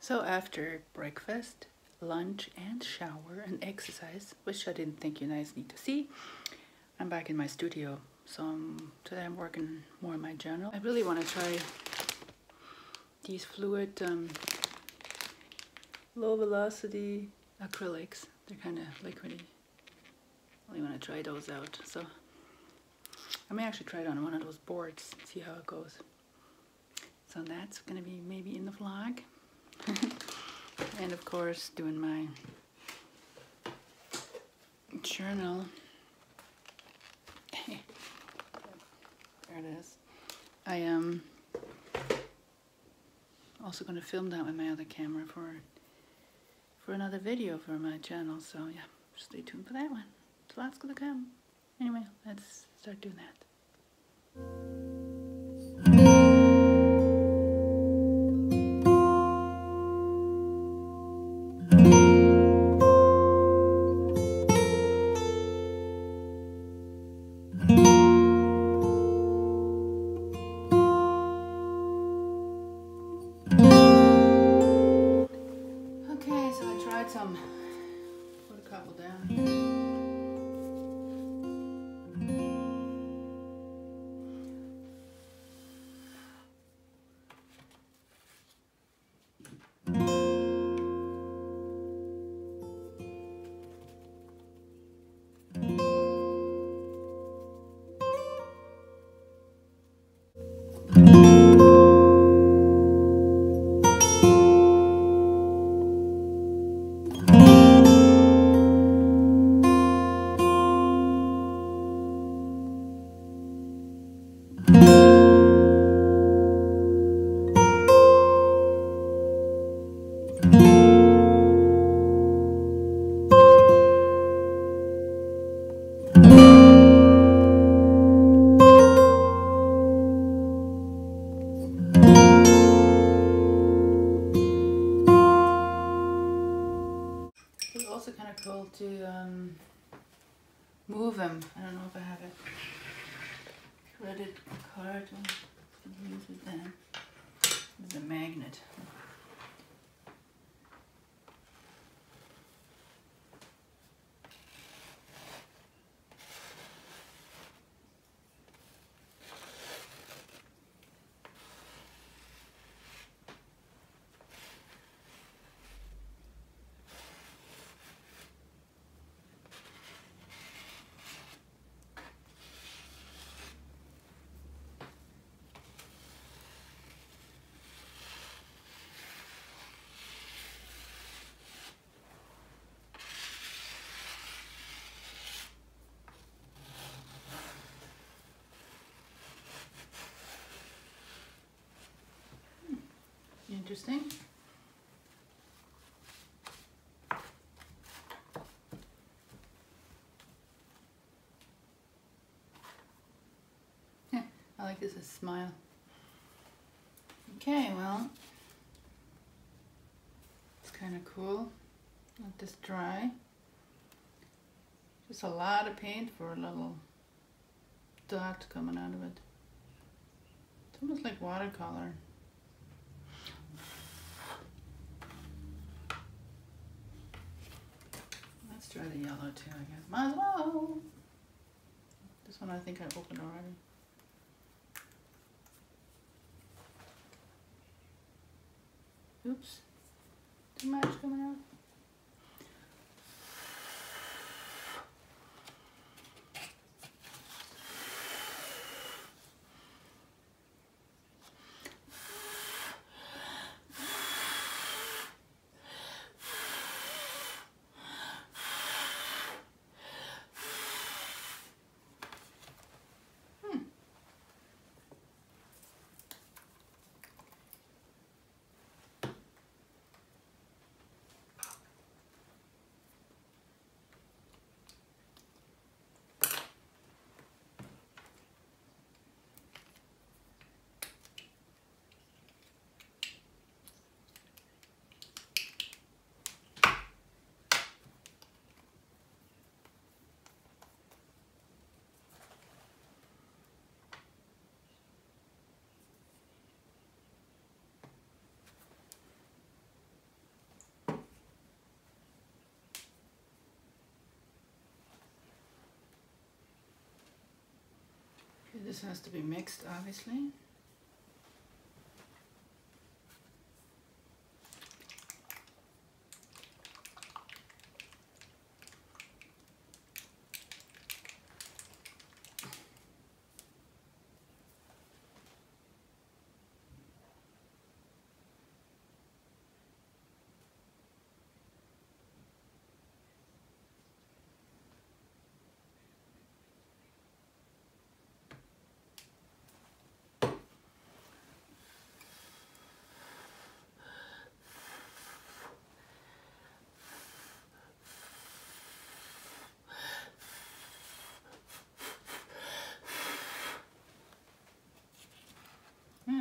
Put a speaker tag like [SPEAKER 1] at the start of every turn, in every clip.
[SPEAKER 1] So after breakfast, lunch and shower and exercise, which I didn't think you guys need to see, I'm back in my studio. So today I'm working more on my journal. I really want to try these fluid low velocity acrylics. They're kind of liquidy. I really want to try those out. So I may actually try it on one of those boards, see how it goes. So that's going to be maybe in the vlog. And of course doing my journal. There it is. I am also going to film that with my other camera for another video for my channel. So yeah, stay tuned for that one. So lots going to come. Anyway, let's start doing that. Put a couple down here. It's also kind of cool to move them. I don't know if I have a credit card to use with them. It's a magnet. Interesting. Yeah, I like this as a smile. Okay, well, it's kind of cool. Let this dry. Just a lot of paint for a little dot coming out of it. It's almost like watercolor. Let's try the yellow too, I guess. Might as well. This one I think I opened already. Oops. Too much coming out. Okay, this has to be mixed, obviously. Yeah.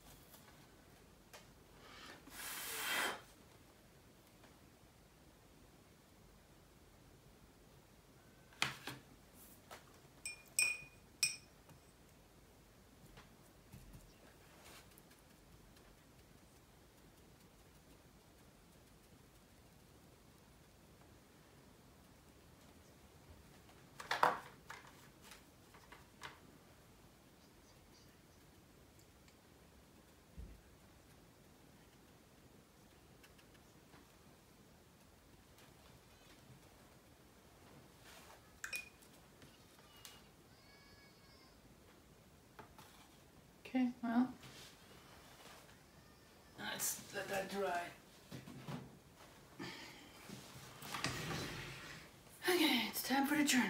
[SPEAKER 1] Okay, well, let's let that dry. Okay, it's time for the journal.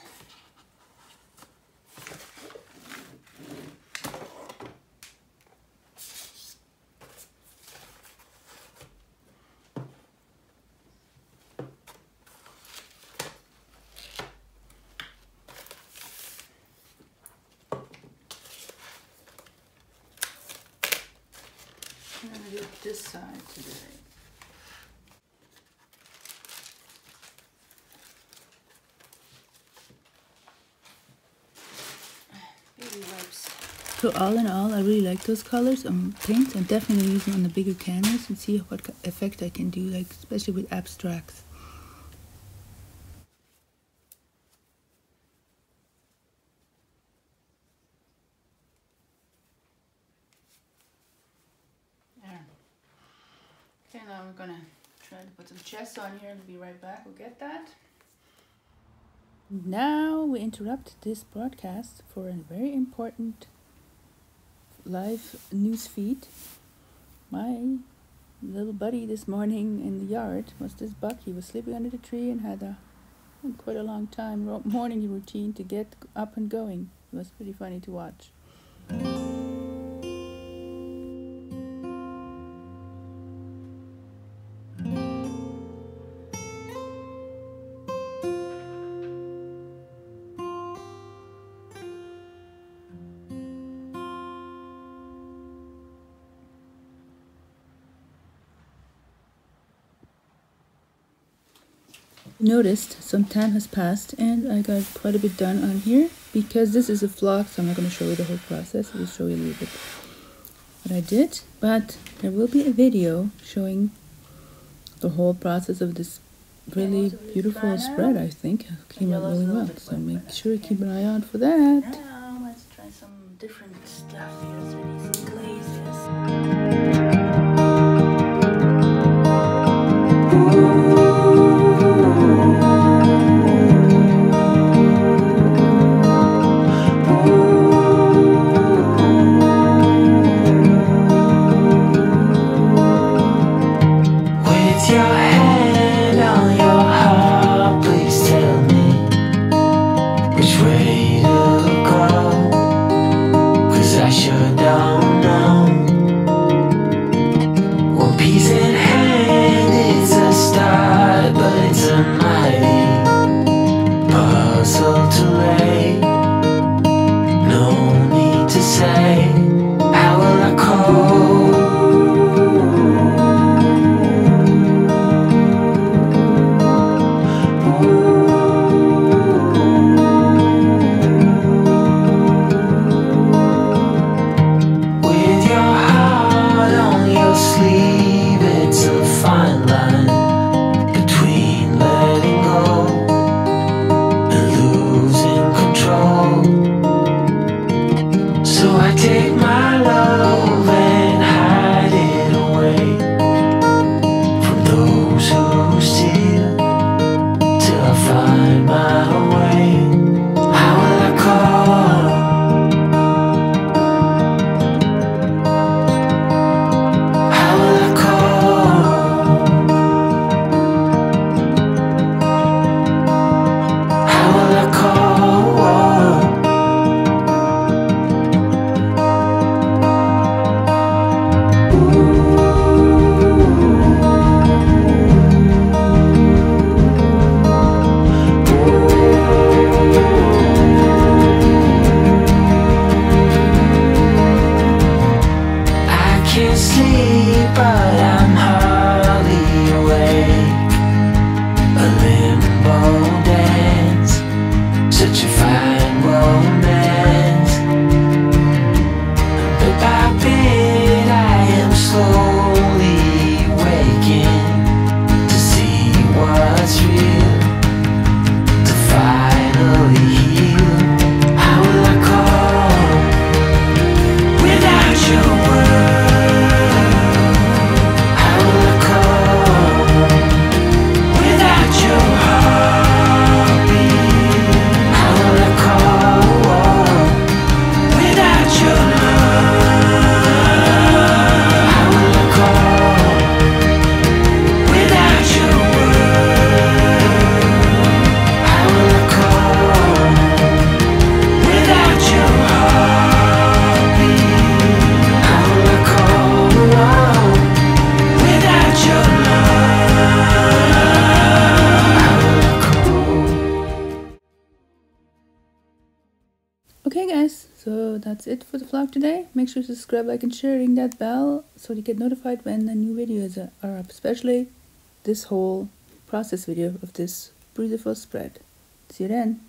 [SPEAKER 1] I'm going to do this side today. Baby wipes. So all in all, I really like those colors on paint. I'm definitely using on the bigger canvas and see what effect I can do, like especially with abstracts. Okay, now we're gonna try to put some chests on here and be right back. We'll get that. Now we interrupt this broadcast for a very important live news feed. My little buddy this morning in the yard was this buck. He was sleeping under the tree and had quite a long time morning routine to get up and going. It was pretty funny to watch. Noticed some time has passed and I got quite a bit done on here because this is a vlog, so I'm not going to show you the whole process. I'll show you a little bit what I did, but there will be a video showing the whole process of this really beautiful spread. I think it came out really well, so make sure you keep an eye out for that. Now let's try some different stuff here with these glazes. that's it for the vlog today. Make sure to subscribe, like, and share, ring that bell so you get notified when the new videos are up, especially this whole process video of this beautiful spread. See you then.